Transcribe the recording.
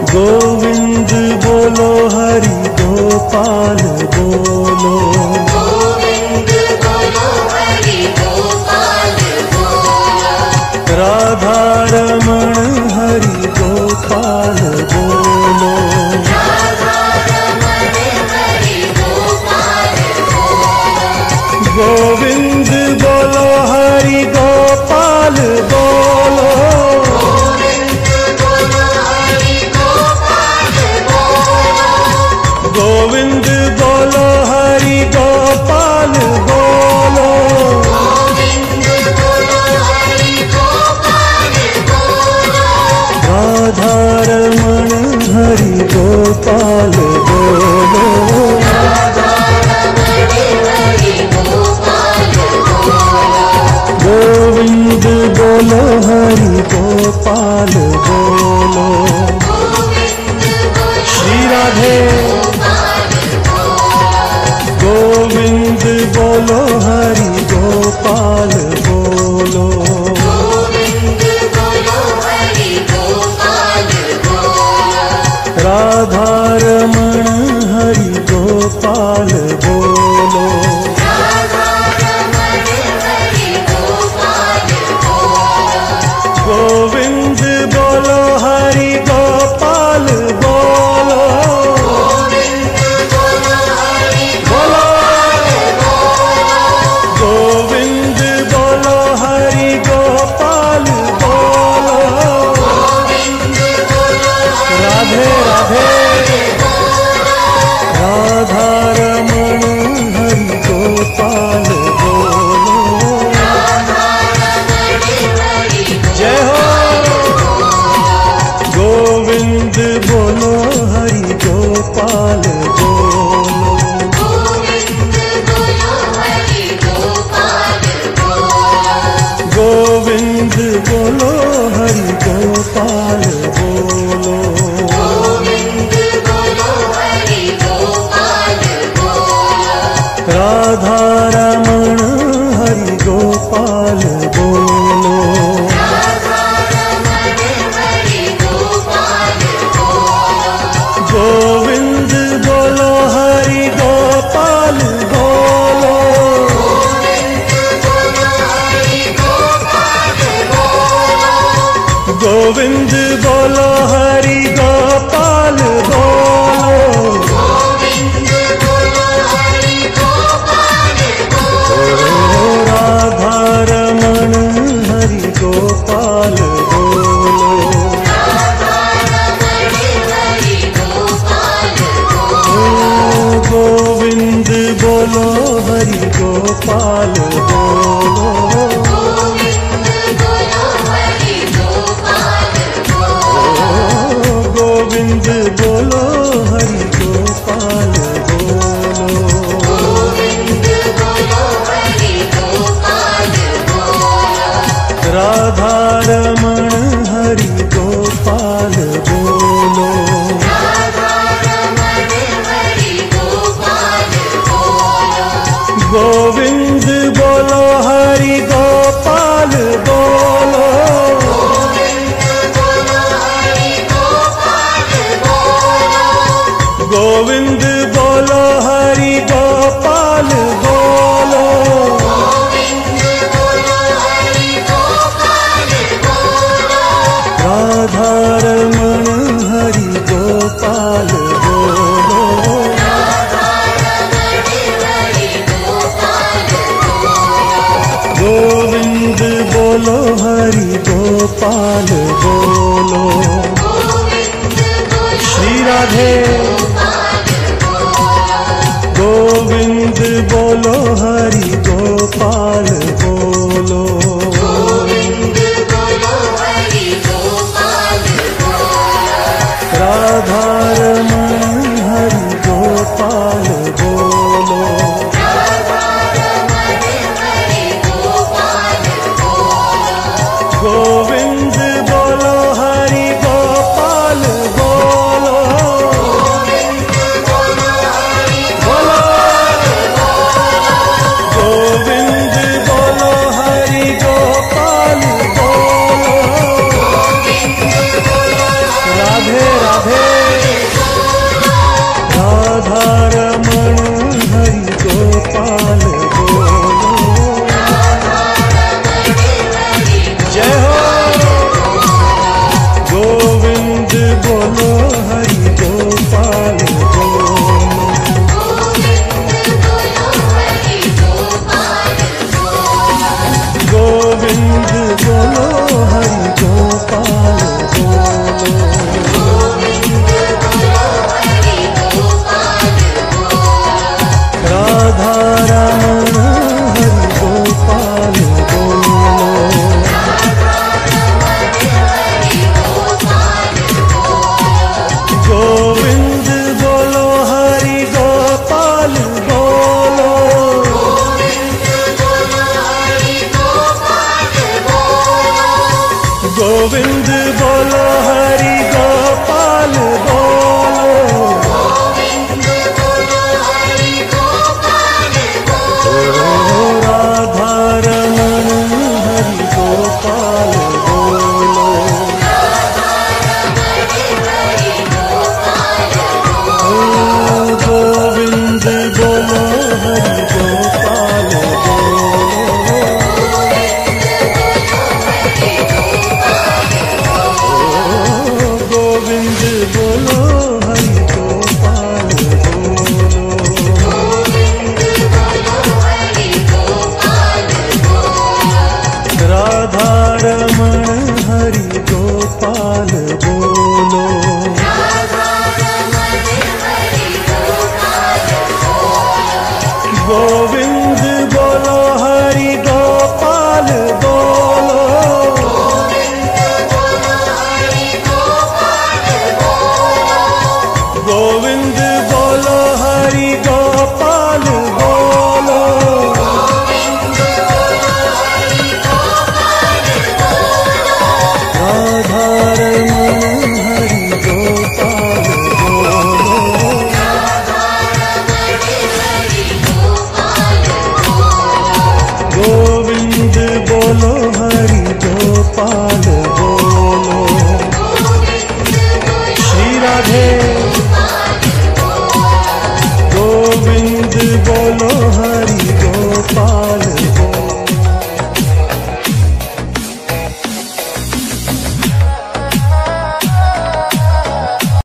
गोविंद बोलो हरि गोपाल बोलो, गोविंद बोलो हरि गोपाल बोलो, राधा रमण हरि गोपाल बोलो, राधा रमण हरि गोपाल बोलो, गोविंद बोलो हरि गोपाल बोलो, गोविंद बोलो हरि गोपाल बोलो, गोविंद बोलो हरि गोपाल बोलो, राधा रमण हरि गोपाल बोलो, राधा रमण हरि गोपाल बोलो, गोविंद बोलो हरि गोपाल बोलो, गोविंद बोलो श्री राधे गोविंद बोलो हरि गोपाल बोलो, गोविंद बोलो हरि गोपाल बोलो, राधा रमण हरि गोपाल बोलो, राधा रमण हरि गोपाल बोलो, गोविंद बोलो हरि गोपाल बोलो, गोविंद बोलो हरि बोलो गोपाल बोलो, गोविंद बोलो हरि गोपाल बोलो, गोविंद बोलो राधे राधे राधा रमण हरि गोपाल बोलो, राधा रमण हरि जय हो गोविंद बोलो हरि गोपाल बोलो, गोविंद बोलो हरि गोपाल बोलो, गोविंद बोलो हरि गोपाल बोलो, गोविंद बोलो हरि गोपाल बोलो, राधा रमण हरि गोपाल बोलो, राधा रमण हरि गोपाल बोलो, गोविंद बोलो हरि गोपाल बोलो, गोविंद बोलो हरि गोपाल बोलो, गोविंद बोलो हरि गोपाल बोलो, गोविंद बोलो हरि गोपाल बोलो, राधा रमण हरि गोपाल बोलो, राधा रमण हरि गोपाल बोलो, गोविंद बोलो हरि गोपाल बोलो, गोविंद बोलो हरि गोपाल बोलो, गोविंद बोलो हरि गोपाल बोलो, गोविंद बोलो हरि गोपाल बोलो, राधा रमण हरि गोपाल बोलो, राधा रमण हरि गोपाल बोलो, गोविंद बोलो हरि गोपाल बोलो, गोविंद बोलो हरि गोपाल बोलो, गोविंद बोलो हरि गोपाल बोलो, गोविंद बोलो हरि गोपाल बोलो, राधा रमण हरि गोपाल बोलो, राधा रमण हरि गोपाल बोलो, गोविंद बोलो हरि गोपाल बोलो, गोविंद बोलो श्री राधे गोविंद बोलो हरि गोपाल बोलो, गोविंद बोलो हरि गोपाल बोलो, राधा रमण हरि गोपाल बोलो, राधा रमण हरि गोपाल बोलो, गोविंद बोलो हरि गोपाल बोलो, गोविंद बोलो हरि बोलो गोपाल बोलो। जय हो गोविंद बोलो हरि गोपाल बोलो। गोविंद बोलो हरि गोपाल बोलो। राधा रमण हरि गोपाल बोलो। गोविंद बोलो हरि गोपाल बोलो। गोविंद बोलो हरि गोपाल बोलो। राधा रमण हरि गोपाल बोलो। गोविंद बोलो हरि गोपाल बोलो। गोविंद बोलो हरि गोपाल बोलो। राधा रमण हरि गोपाल बोलो। गोविंद बोलो